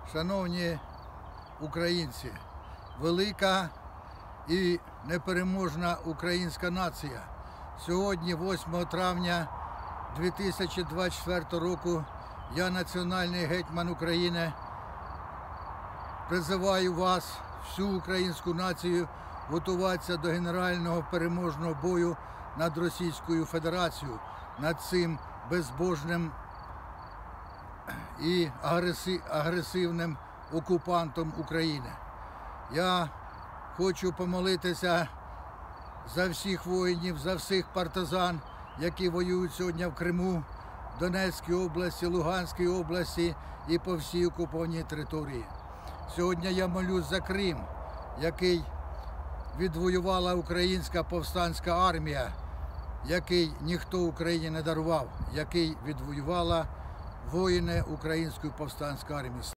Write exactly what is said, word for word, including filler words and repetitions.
Шановні українці, велика і непереможна українська нація. Сьогодні, восьмого травня дві тисячі двадцять четвертого року, я, національний гетьман України, призиваю вас, всю українську націю, готуватися до генерального переможного бою над Російською Федерацією, над цим безбожним і агресивним окупантом України. Я хочу помолитися за всіх воїнів, за всіх партизан, які воюють сьогодні в Криму, Донецькій області, Луганській області і по всій окупованій території. Сьогодні я молюсь за Крим, який відвоювала українська повстанська армія, який ніхто Україні не дарував, який відвоювала воїни Української повстанської армії.